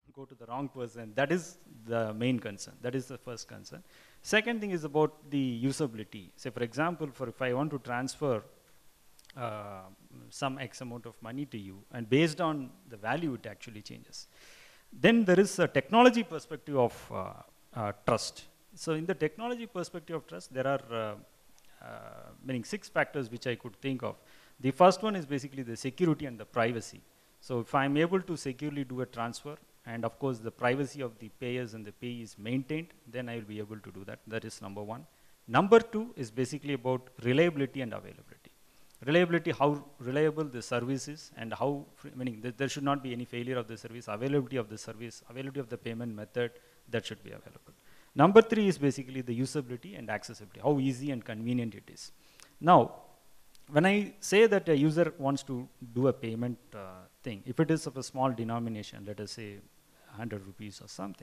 go to the wrong person. That is the main concern. That is the first concern. Second thing is about the usability. Say, for example, if I want to transfer some X amount of money to you, and based on the value, it actually changes. Then there is a technology perspective of trust. So in the technology perspective of trust, there are meaning 6 factors which I could think of. The first one is basically the security and the privacy. So if I'm able to securely do a transfer, and of course the privacy of the payers and the payee is maintained, then I will be able to do that. That is number one. Number two is basically about reliability and availability. Reliability, how reliable the service is, and how, meaning there should not be any failure of the service, availability of the service, availability of the payment method, that should be available. Number three is basically the usability and accessibility, how easy and convenient it is. Now, when I say that a user wants to do a payment thing, if it is of a small denomination, let us say 100 rupees or something,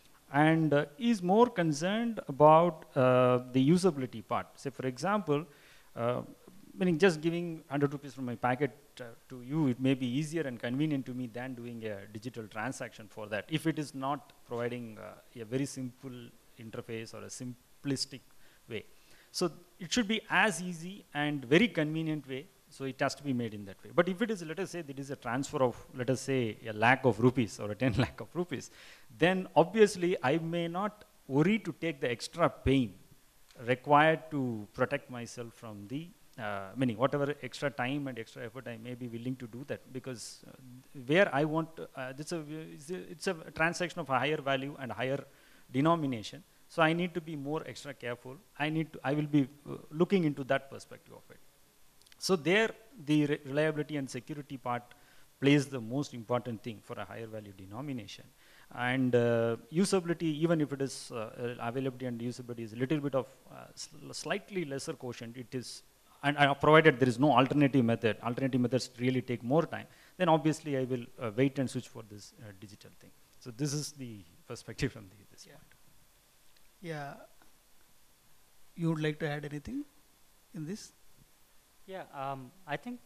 and is more concerned about the usability part. Say, for example, meaning just giving 100 rupees from my packet to you, it may be easier and convenient to me than doing a digital transaction for that, if it is not providing a very simple interface or a simplistic way. So it should be as easy and very convenient way, so it has to be made in that way. But if it is, let us say, that is a transfer of, let us say, a lakh of rupees or a 10 lakh of rupees, then obviously I may not worry to take the extra pain required to protect myself from the meaning whatever extra time and extra effort I may be willing to do that, because where I want it's a transaction of a higher value and higher denomination, so I need to be more extra careful. I will be looking into that perspective of it. So there the reliability and security part plays the most important thing for a higher value denomination. And usability, even if it is availability and usability is a little bit of slightly lesser quotient, it is, and provided there is no alternative method, alternative methods really take more time, then obviously I will wait and switch for this digital thing. So this is the perspective from this point. Yeah. You would like to add anything in this? Yeah, I think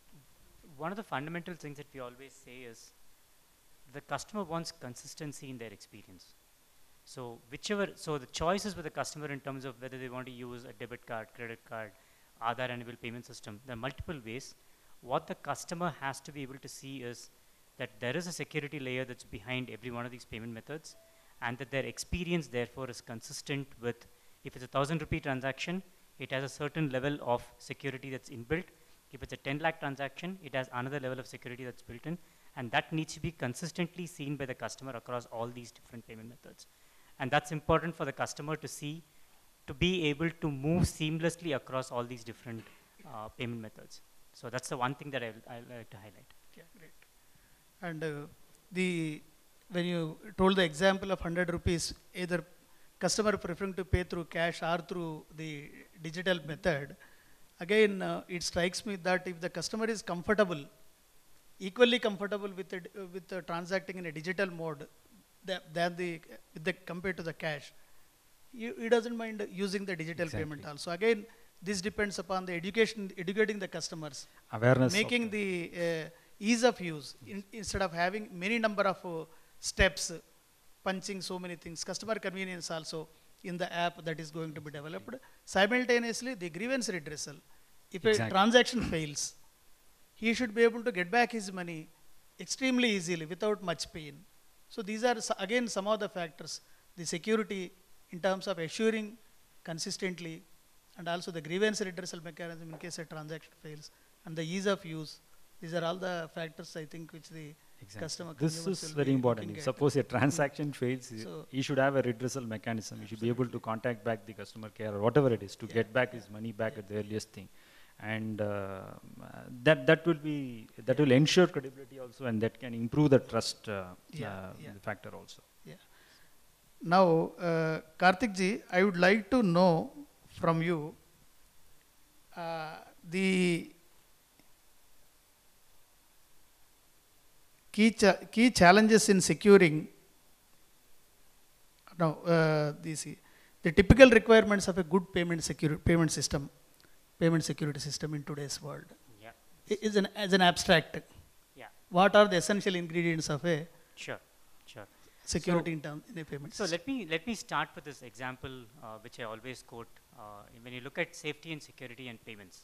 one of the fundamental things that we always say is the customer wants consistency in their experience. So the choices with the customer in terms of whether they want to use a debit card, credit card, Aadhaar Enabled Payment System, there are multiple ways. What the customer has to be able to see is that there is a security layer that's behind every one of these payment methods, and that their experience therefore is consistent with, if it's a 1,000 rupee transaction, it has a certain level of security that's inbuilt. If it's a 10 lakh transaction, it has another level of security that's built in, and that needs to be consistently seen by the customer across all these different payment methods. And that's important for the customer to see, to be able to move seamlessly across all these different payment methods. So that's the one thing that I like to highlight. Yeah, great. And when you told the example of 100 rupees, either customer preferring to pay through cash or through the digital method, again, it strikes me that if the customer is comfortable, equally comfortable with transacting in a digital mode compared to the cash, he doesn't mind using the digital payment also. Again, this depends upon the educating the customers, awareness, making the ease of use instead of having many number of steps, punching so many things. Customer convenience also in the app that is going to be developed. Simultaneously, the grievance redressal. If a transaction fails, he should be able to get back his money extremely easily without much pain. So these are again some of the factors: the security in terms of assuring consistently, and also the grievance redressal mechanism in case a transaction fails, and the ease of use. These are all the factors, I think, which the customer. This is very important. If suppose a transaction fails, he should have a redressal mechanism. He should be able to contact back the customer care or whatever it is to get back his money back at the earliest thing, and that will ensure credibility also, and that can improve the trust factor also. Yeah. Now, Karthik ji, I would like to know from you the key challenges in securing the typical requirements of a good payment security system in today's world. Yeah. As an abstract. Yeah. What are the essential ingredients of a? Sure. security in a payment So system. let me start with this example, which I always quote. When you look at safety and security and payments,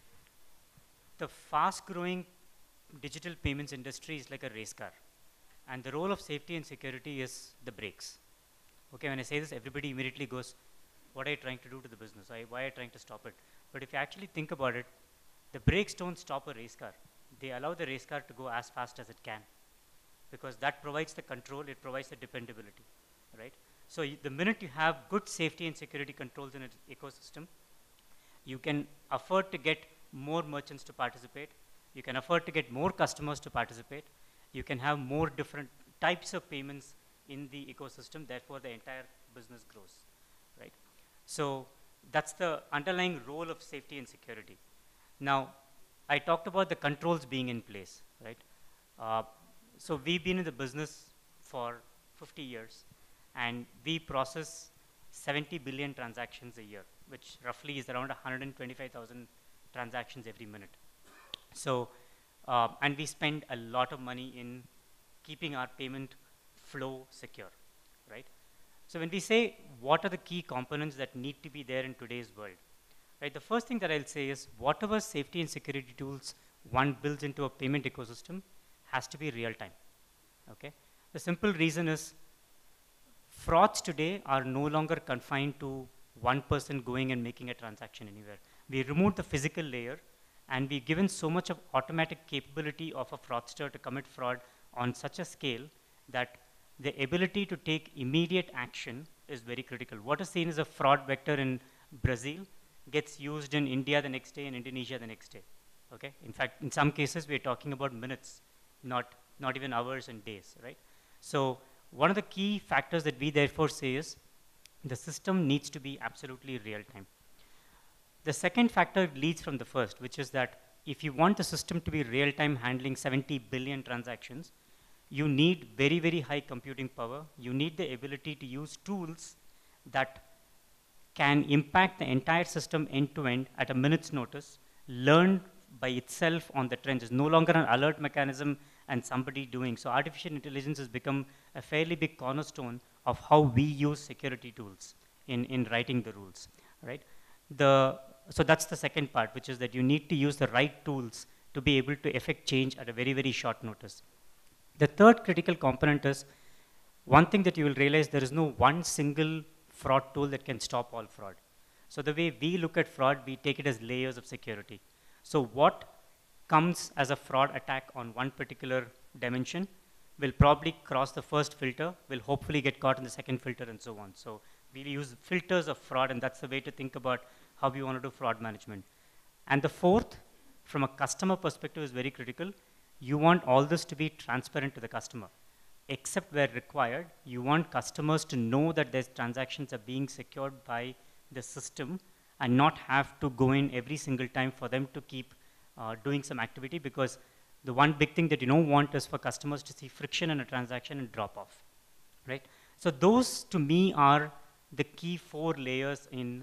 the fast-growing digital payments industry is like a race car, and the role of safety and security is the brakes. Okay, when I say this, everybody immediately goes, "What are you trying to do to the business? Why are you trying to stop it?" But if you actually think about it, the brakes don't stop a race car. They allow the race car to go as fast as it can, because that provides the control, it provides the dependability, right? So the minute you have good safety and security controls in an ecosystem, you can afford to get more merchants to participate, you can afford to get more customers to participate, you can have more different types of payments in the ecosystem, therefore the entire business grows, right? So that's the underlying role of safety and security. Now, I talked about the controls being in place, right? So we've been in the business for 50 years, and we process 70 billion transactions a year, which roughly is around 125,000 transactions every minute. So, and we spend a lot of money in keeping our payment flow secure, right? So when we say what are the key components that need to be there in today's world, right? The first thing that I'll say is whatever safety and security tools one builds into a payment ecosystem has to be real time, okay? The simple reason is frauds today are no longer confined to one person going and making a transaction anywhere. We removed the physical layer, and we've given so much of automatic capability of a fraudster to commit fraud on such a scale that the ability to take immediate action is very critical. What is seen as a fraud vector in Brazil gets used in India the next day and Indonesia the next day, okay? In fact, in some cases, we're talking about minutes, not even hours and days, right? So one of the key factors that we therefore say is the system needs to be absolutely real time. The second factor leads from the first, which is that if you want the system to be real time handling 70 billion transactions, you need very, very high computing power. You need the ability to use tools that can impact the entire system end to end at a minute's notice, learn by itself on the trends. It's no longer an alert mechanism and somebody doing. So artificial intelligence has become a fairly big cornerstone of how we use security tools in writing the rules, right? So that's the second part, which is that you need to use the right tools to be able to effect change at a very, very short notice. The third critical component is one thing that you will realize: there is no one single fraud tool that can stop all fraud. So the way we look at fraud, we take it as layers of security. So what comes as a fraud attack on one particular dimension will probably cross the first filter, will hopefully get caught in the second filter, and so on. So we use filters of fraud, and that's the way to think about how we want to do fraud management. And the fourth, from a customer perspective, is very critical. You want all this to be transparent to the customer. Except where required, you want customers to know that their transactions are being secured by the system and not have to go in every single time for them to keep doing some activity, because the one big thing that you don't want is for customers to see friction in a transaction and drop off, right? So those, to me, are the key four layers in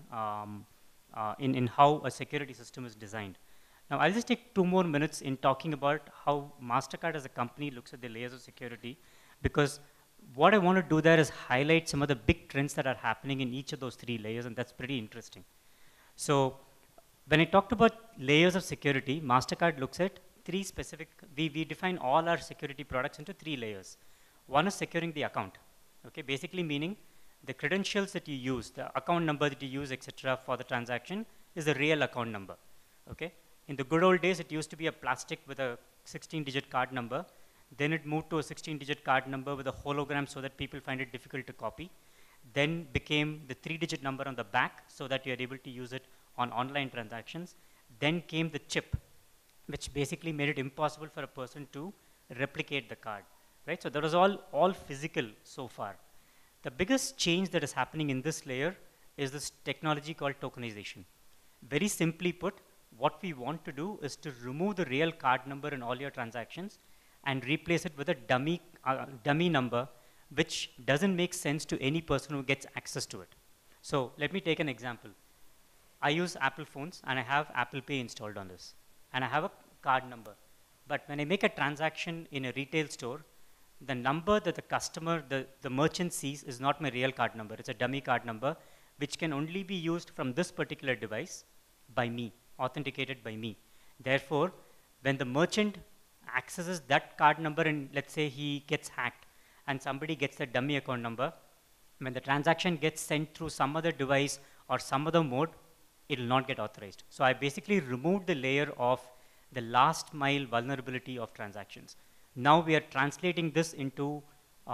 how a security system is designed. Now, I'll just take 2 more minutes in talking about how MasterCard as a company looks at the layers of security, because what I want to do there is highlight some of the big trends that are happening in each of those 3 layers, and that's pretty interesting. So when I talked about layers of security, MasterCard looks at 3 specific, we define all our security products into 3 layers. One is securing the account, okay, basically meaning the credentials that you use, the account number that you use, etc., for the transaction is a real account number, okay? In the good old days, it used to be a plastic with a 16-digit card number. Then it moved to a 16-digit card number with a hologram so that people find it difficult to copy. Then became the 3-digit number on the back so that you're able to use it on online transactions. Then came the chip, which basically made it impossible for a person to replicate the card, right? So that was all physical so far. The biggest change that is happening in this layer is this technology called tokenization. Very simply put, what we want to do is to remove the real card number in all your transactions and replace it with a dummy number, which doesn't make sense to any person who gets access to it. So let me take an example. I use Apple phones, and I have Apple Pay installed on this, and I have a card number. But when I make a transaction in a retail store, the number that the customer, the merchant sees is not my real card number. It's a dummy card number, which can only be used from this particular device by me, authenticated by me. Therefore, when the merchant accesses that card number and let's say he gets hacked and somebody gets the dummy account number, when the transaction gets sent through some other device or some other mode, it will not get authorized. So I basically removed the layer of the last mile vulnerability of transactions. Now we are translating this into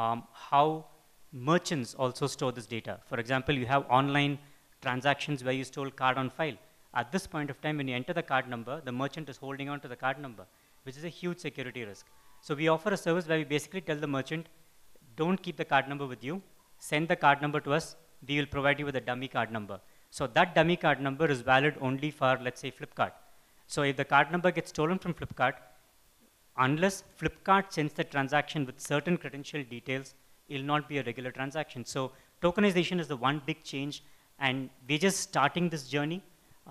how merchants also store this data. For example, you have online transactions where you store card on file. At this point of time, when you enter the card number, the merchant is holding on to the card number, which is a huge security risk. So we offer a service where we basically tell the merchant, don't keep the card number with you, send the card number to us, we will provide you with a dummy card number. So that dummy card number is valid only for, let's say, Flipkart. So if the card number gets stolen from Flipkart, unless Flipkart sends the transaction with certain credential details, it will not be a regular transaction. So tokenization is the one big change, and we're just starting this journey.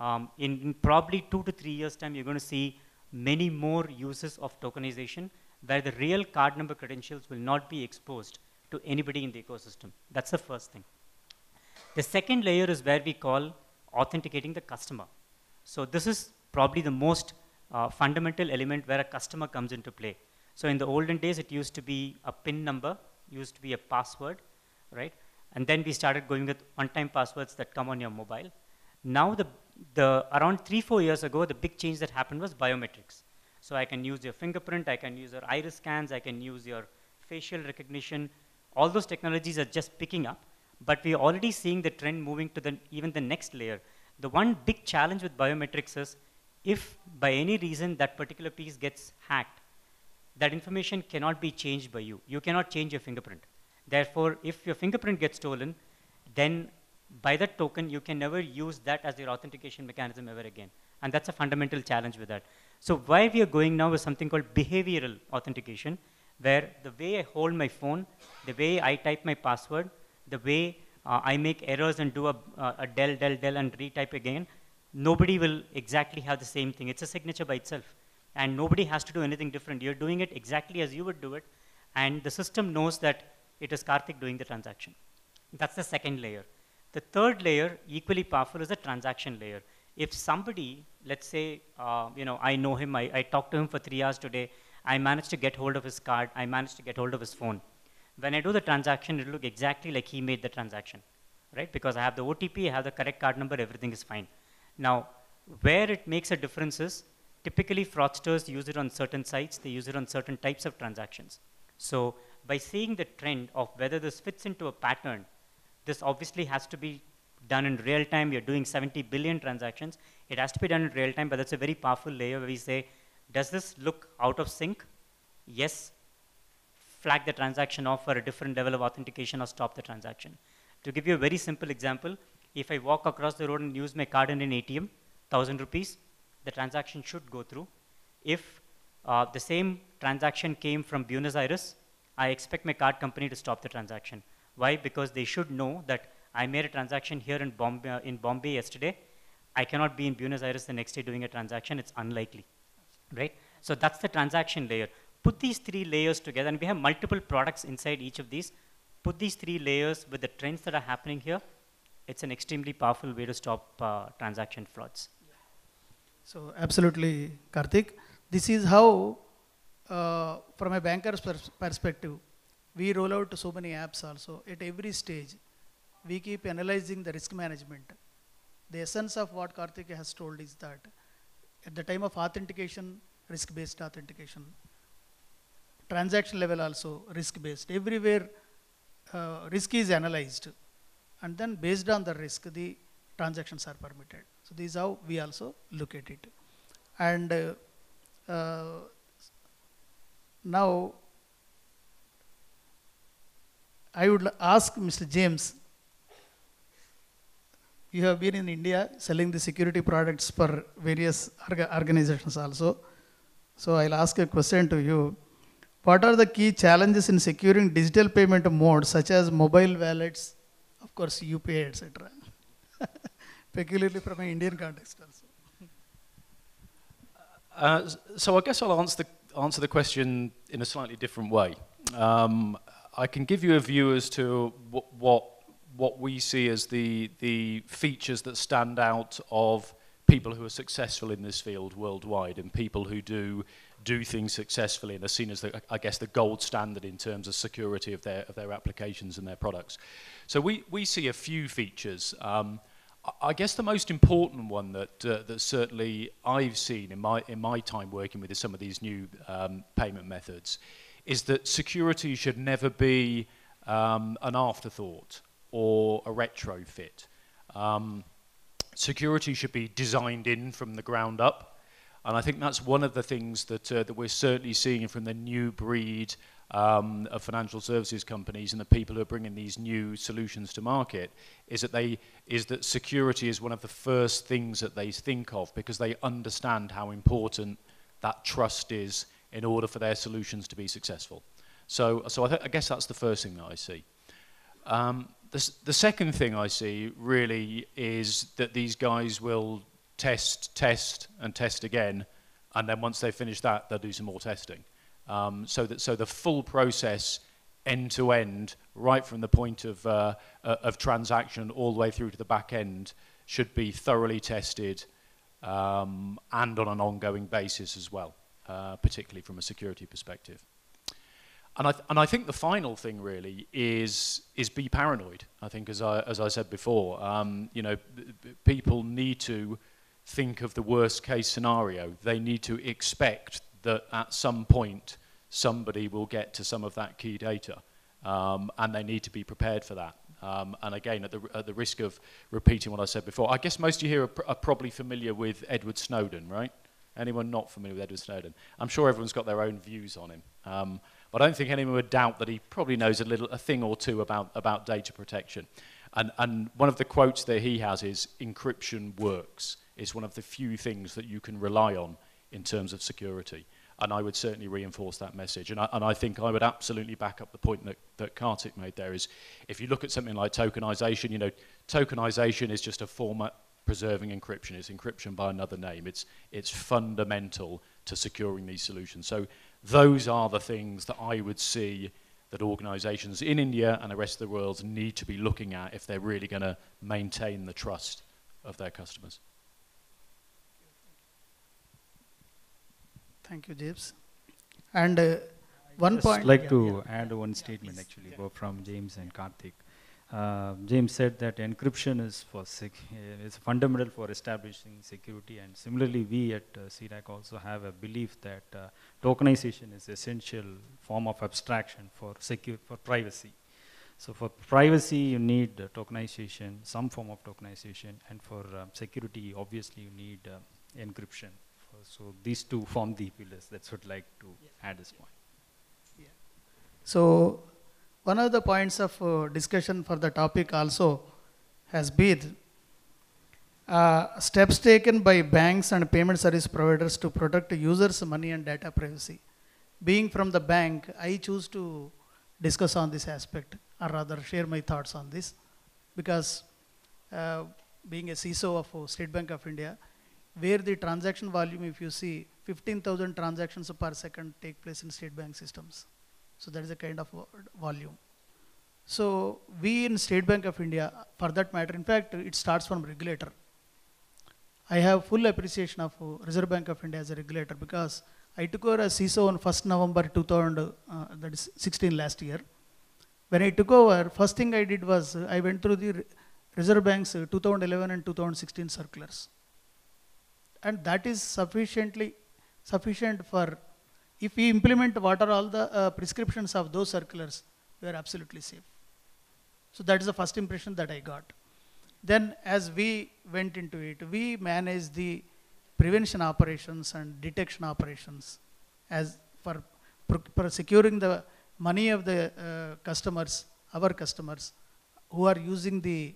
In probably 2 to 3 years' time, you're going to see many more uses of tokenization where the real card number credentials will not be exposed to anybody in the ecosystem. That's the first thing. The second layer is where we call authenticating the customer. So this is probably the most fundamental element where a customer comes into play. So in the olden days, it used to be a PIN number, used to be a password, right? And then we started going with one-time passwords that come on your mobile. Now, around 3-4 years ago, the big change that happened was biometrics. So I can use your fingerprint, I can use your iris scans, I can use your facial recognition. All those technologies are just picking up, but we're already seeing the trend moving to even the next layer. The one big challenge with biometrics is, if by any reason that particular piece gets hacked, that information cannot be changed by you. You cannot change your fingerprint. Therefore, if your fingerprint gets stolen, then by that token, you can never use that as your authentication mechanism ever again. And that's a fundamental challenge with that. So where we are going now is something called behavioral authentication, where the way I hold my phone, the way I type my password, the way I make errors and do a del and retype again, nobody will exactly have the same thing. It's a signature by itself. And nobody has to do anything different. You're doing it exactly as you would do it. And the system knows that it is Karthik doing the transaction. That's the second layer. The third layer, equally powerful, is the transaction layer. If somebody, let's say, I know him, I talked to him for 3 hours today, I managed to get hold of his card, I managed to get hold of his phone. When I do the transaction, it'll look exactly like he made the transaction, right? Because I have the OTP, I have the correct card number, everything is fine. Now, where it makes a difference is, typically fraudsters use it on certain sites, they use it on certain types of transactions. So by seeing the trend of whether this fits into a pattern, this obviously has to be done in real time. You're doing 70 billion transactions. It has to be done in real time, but that's a very powerful layer where we say, does this look out of sync? Yes. Flag the transaction off for a different level of authentication or stop the transaction. To give you a very simple example, if I walk across the road and use my card in an ATM, 1,000 rupees, the transaction should go through. If the same transaction came from Buenos Aires, I expect my card company to stop the transaction. Why? Because they should know that I made a transaction here in Bombay yesterday. I cannot be in Buenos Aires the next day doing a transaction. It's unlikely, right? So that's the transaction layer. Put these 3 layers together, and we have multiple products inside each of these. Put these 3 layers with the trends that are happening here. It's an extremely powerful way to stop transaction frauds. So absolutely, Karthik. This is how, from a banker's perspective, we roll out so many apps also. At every stage, we keep analyzing the risk management. The essence of what Karthik has told is that at the time of authentication, risk-based authentication. Transaction level also risk-based. Everywhere risk is analyzed. And then based on the risk, the transactions are permitted. So this is how we also look at it. And now, I would ask Mr. James, you have been in India selling the security products for various organizations also. So I'll ask a question to you. What are the key challenges in securing digital payment modes such as mobile wallets, of course UPI, etc. Peculiarly from an Indian context also. So I guess I'll answer the question in a slightly different way. I can give you a view as to what we see as the features that stand out of people who are successful in this field worldwide, and people who do things successfully and are seen as I guess the gold standard in terms of security of their applications and their products. So we see a few features. I guess the most important one that certainly I've seen in my time working with some of these new payment methods is that security should never be an afterthought or a retrofit. Security should be designed in from the ground up. And I think that's one of the things that we're certainly seeing from the new breed of financial services companies and the people who are bringing these new solutions to market, is that security is one of the first things that they think of, because they understand how important that trust is in order for their solutions to be successful. So I guess that's the first thing that I see. The second thing I see really is that these guys will test and test again, and then once they finish that, they'll do some more testing. So the full process, end to end, right from the point of transaction all the way through to the back end, should be thoroughly tested and on an ongoing basis as well, particularly from a security perspective. And I think the final thing really is be paranoid. I think, as I said before, you know, people need to think of the worst case scenario. They need to expect that at some point somebody will get to some of that key data, and they need to be prepared for that. And again, at the risk of repeating what I said before, I guess most of you here are probably familiar with Edward Snowden, right? Anyone not familiar with Edward Snowden? I'm sure everyone's got their own views on him. But I don't think anyone would doubt that he probably knows a thing or two about data protection. And one of the quotes that he has is, "Encryption works." It's one of the few things that you can rely on in terms of security. And I would certainly reinforce that message. And I think I would absolutely back up the point that Kartik made there, is if you look at something like tokenization, you know, tokenization is just a format preserving encryption. It's encryption by another name. It's fundamental to securing these solutions. So those are the things that I would see that organizations in India and the rest of the world need to be looking at if they're really going to maintain the trust of their customers. Thank you, James. And one point. I'd like to add one statement actually, both from James and Karthik. James said that encryption is is fundamental for establishing security, and similarly we at CDAC also have a belief that tokenization is essential form of abstraction for privacy. So for privacy you need tokenization, some form of tokenization, and for security obviously you need encryption. So these two form the pillars. That's what I'd like to add this point. Yeah. So one of the points of discussion for the topic also has been steps taken by banks and payment service providers to protect users' money and data privacy. Being from the bank, I choose to discuss on this aspect, or rather share my thoughts on this, because being a CISO of State Bank of India, where the transaction volume, if you see, 15,000 transactions per second take place in State Bank systems. So that is a kind of volume. So we in State Bank of India, for that matter, in fact, it starts from regulator. I have full appreciation of Reserve Bank of India as a regulator, because I took over as CISO on 1st November 2016 last year. When I took over, first thing I did was I went through the Reserve Bank's 2011 and 2016 circulars. And that is sufficient for, if we implement what are all the prescriptions of those circulars, we are absolutely safe. So that is the first impression that I got. Then as we went into it, we managed the prevention operations and detection operations as for securing the money of the customers, our customers, who are using the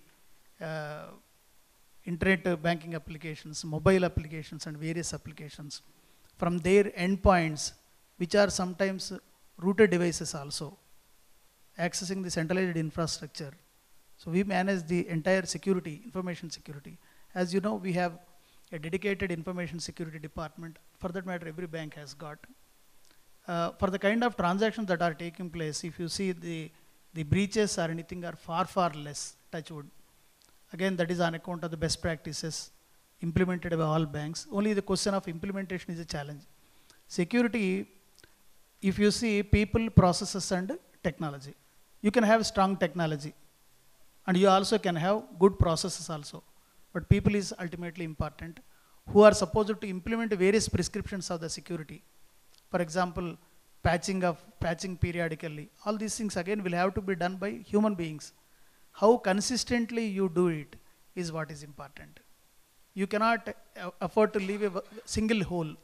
internet banking applications, mobile applications, and various applications from their endpoints, which are sometimes routed devices also, accessing the centralized infrastructure. So we manage the entire security, information security. As you know, we have a dedicated information security department. For that matter, every bank has got. For the kind of transactions that are taking place, if you see the breaches or anything are far, far less, touch wood. Again, that is on account of the best practices implemented by all banks. Only the question of implementation is a challenge. Security, if you see people, processes and technology, you can have strong technology and you also can have good processes also. But people is ultimately important, who are supposed to implement various prescriptions of the security. For example, patching periodically. All these things again will have to be done by human beings. How consistently you do it is what is important. You cannot afford to leave a single hole.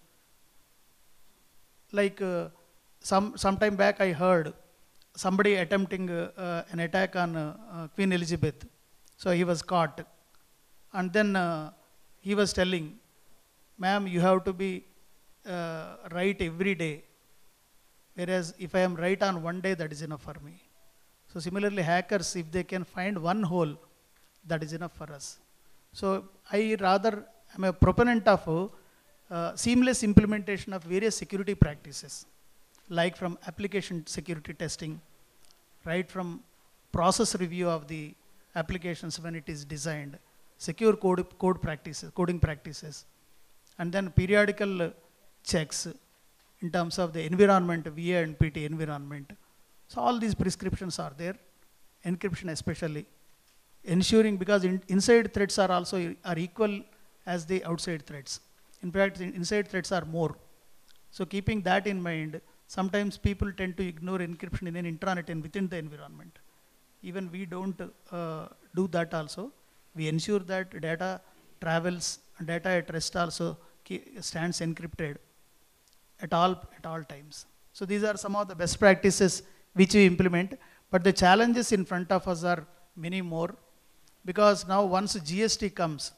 Like some time back I heard somebody attempting an attack on Queen Elizabeth. So he was caught. And then he was telling, ma'am, you have to be right every day. Whereas if I am right on one day, that is enough for me. So similarly, hackers, if they can find one hole, that is enough for us. So I rather am a proponent of seamless implementation of various security practices, like from application security testing, right from process review of the applications when it is designed, secure coding practices, and then periodical checks in terms of the environment, VA and PT environment. So all these prescriptions are there, encryption especially, ensuring because inside threats are also equal as the outside threats. In fact, inside threats are more. So keeping that in mind, sometimes people tend to ignore encryption in an intranet and within the environment. Even we don't do that also. We ensure that data travels, data at rest also stands encrypted at all times. So these are some of the best practices which we implement, but the challenges in front of us are many more, because now once GST comes,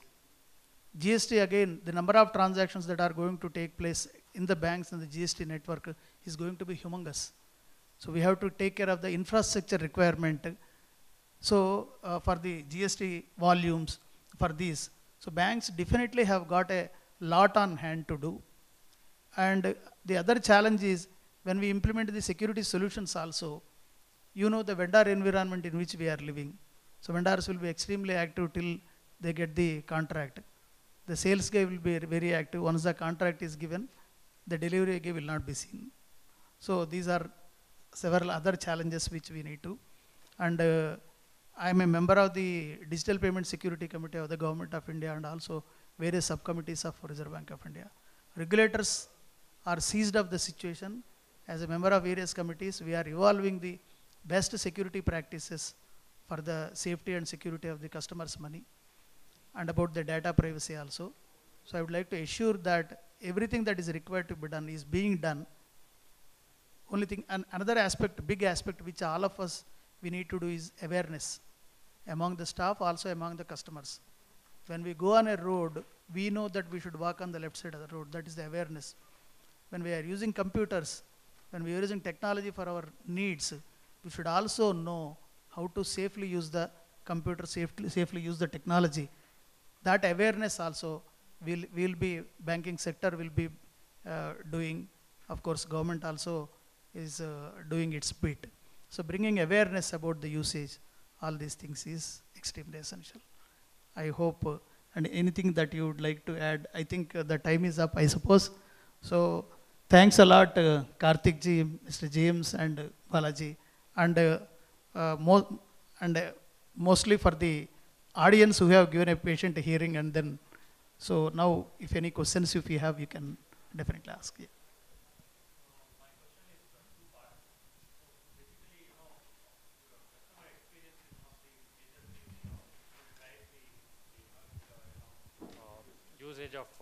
GST again, the number of transactions that are going to take place in the banks and the GST network is going to be humongous. So we have to take care of the infrastructure requirement. So for the GST volumes, for these, so banks definitely have got a lot on hand to do. And the other challenge is when we implement the security solutions also, you know the vendor environment in which we are living. So vendors will be extremely active till they get the contract. The sales guy will be very active. Once the contract is given, the delivery guy will not be seen. So these are several other challenges which we need to. And I am a member of the Digital Payment Security Committee of the Government of India and also various subcommittees of Reserve Bank of India. Regulators are seized of the situation. As a member of various committees, we are evolving the best security practices for the safety and security of the customer's money and about the data privacy also. So I would like to assure that everything that is required to be done is being done. Only thing, and another aspect, big aspect, which all of us we need to do is awareness among the staff, also among the customers. When we go on a road, we know that we should walk on the left side of the road. That is the awareness. When we are using computers, when we are using technology for our needs, we should also know how to safely use the computer, safely use the technology. That awareness also will be, banking sector will be doing. Of course, government also is doing its bit. So bringing awareness about the usage, all these things is extremely essential. I hope, and anything that you would like to add, I think the time is up, I suppose. So thanks a lot, Karthik ji, Mr. James and Balaji, and mostly for the audience who have given a patient hearing. And then, so now if any questions if you have, you can definitely ask. Yeah. Usage of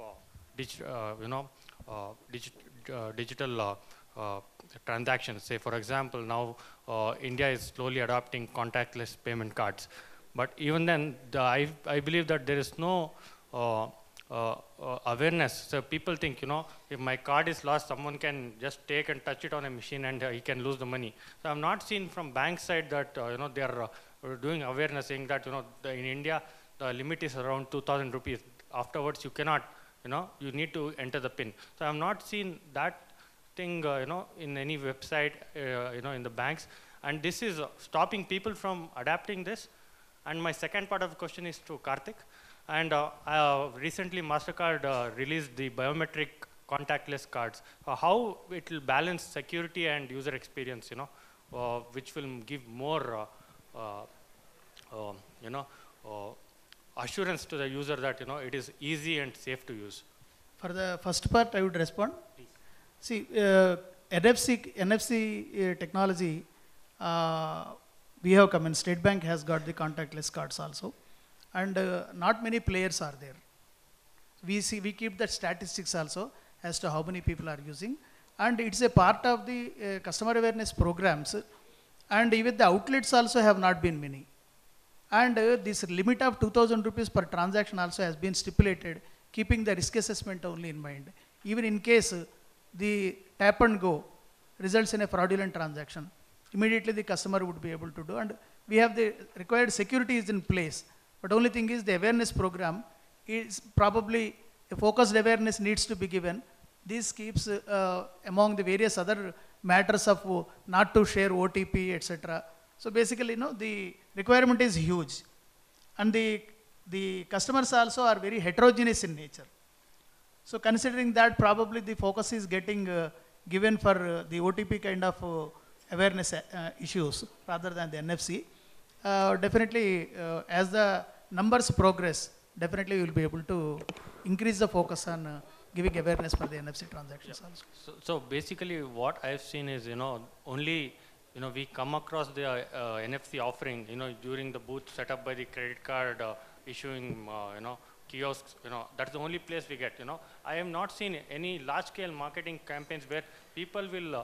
digital transactions. Say, for example, now India is slowly adopting contactless payment cards. But even then, I believe that there is no awareness. So people think, if my card is lost, someone can just take and touch it on a machine and he can lose the money. So I've not seen from bank side that they are doing awareness, saying that in India the limit is around 2,000 rupees. Afterwards, you cannot, you need to enter the PIN. So I have not seen that thing, in any website, in the banks, and this is stopping people from adapting this. And my second part of the question is to Karthik. And recently MasterCard released the biometric contactless cards. How it will balance security and user experience, which will give more, assurance to the user that, it is easy and safe to use. For the first part, I would respond. Please. See, NFC technology, we have come in. State Bank has got the contactless cards also, and not many players are there. We keep that statistics also as to how many people are using, and it's a part of the customer awareness programs, and even the outlets also have not been many. And this limit of 2,000 rupees per transaction also has been stipulated, keeping the risk assessment only in mind. Even in case the tap and go results in a fraudulent transaction, immediately the customer would be able to do, and we have the required security is in place. But only thing is the awareness program is probably a focused awareness needs to be given. This keeps among the various other matters of not to share OTP, etc. So basically, the requirement is huge, and the customers also are very heterogeneous in nature. So considering that, probably the focus is getting given for the OTP kind of awareness issues rather than the NFC. Definitely, as the numbers progress, definitely we will be able to increase the focus on giving awareness for the NFC transactions also. So basically what I've seen is, only, we come across the NFC offering, during the booth set up by the credit card issuing, kiosks, that's the only place we get, I have not seen any large scale marketing campaigns where people will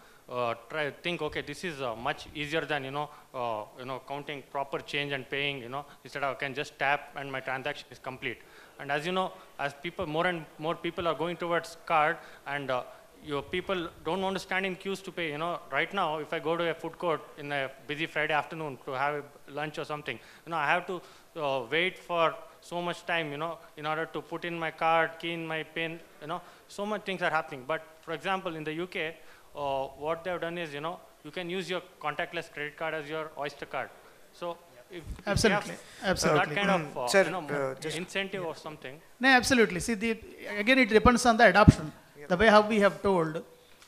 think, okay, this is much easier than, counting proper change and paying, instead I can just tap and my transaction is complete. And as you know, as more and more people are going towards card, and your people don't want to stand in queues to pay. Right now, if I go to a food court in a busy Friday afternoon to have a lunch or something, I have to wait for so much time, in order to put in my card, key in my PIN, so much things are happening. But for example, in the UK, what they have done is, you can use your contactless credit card as your Oyster card. So if Absolutely, absolutely. that kind of incentive or something. No, absolutely. See, again, it depends on the adoption. The way how we have told,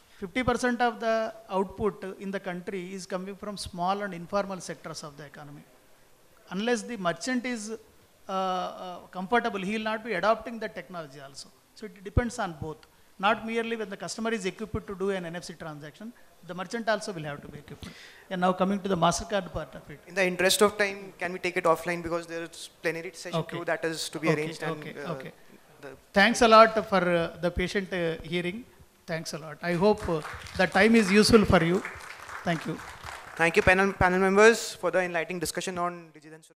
50% of the output in the country is coming from small and informal sectors of the economy. Unless the merchant is comfortable, he will not be adopting the technology also. So it depends on both. Not merely when the customer is equipped to do an NFC transaction, the merchant also will have to be equipped. And now coming to the MasterCard part of it. In the interest of time, can we take it offline, because there is plenary session too that is to be arranged. Okay. Thanks a lot for the patient hearing. Thanks a lot. I hope the time is useful for you. Thank you. Thank you, panel members, for the enlightening discussion on Digi Dhan Suraksha.